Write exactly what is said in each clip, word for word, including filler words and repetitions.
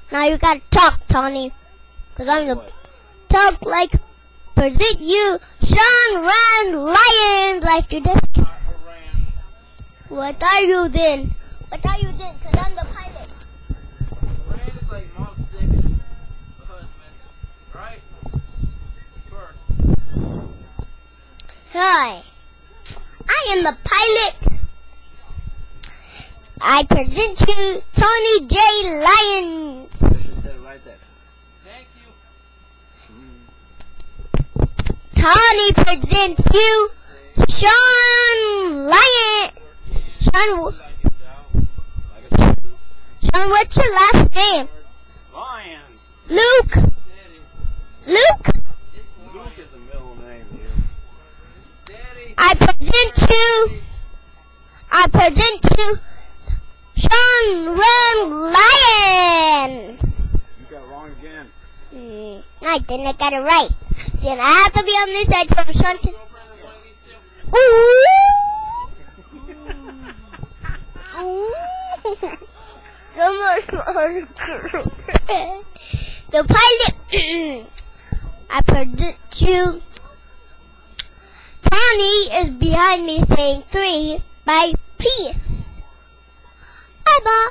Now you gotta talk, Tony. Cause I'm the talk like present you, Sean Run Lions like you just. What are you then? What are you then? Cause I'm the pilot. Rand is like mom's second husband, right? First. Hi, I am the pilot. I present you Tony J. Lyons. You said it right there. Thank you. Tony presents you Sean Lyons. Sean, Sean, what's your last name? Lions. Luke. Luke. Luke is the middle name here. I present you. I present you Sean Run Lions. You got it wrong again. Hmm, I didn't. I got it right. See, and I have to be on this side so Sean can. Ooh. The pilot. I predict you. Tony is behind me saying three by peace. Eva.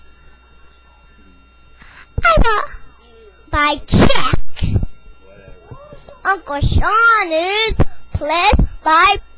Eva. By check. Whatever. Uncle Sean is blessed by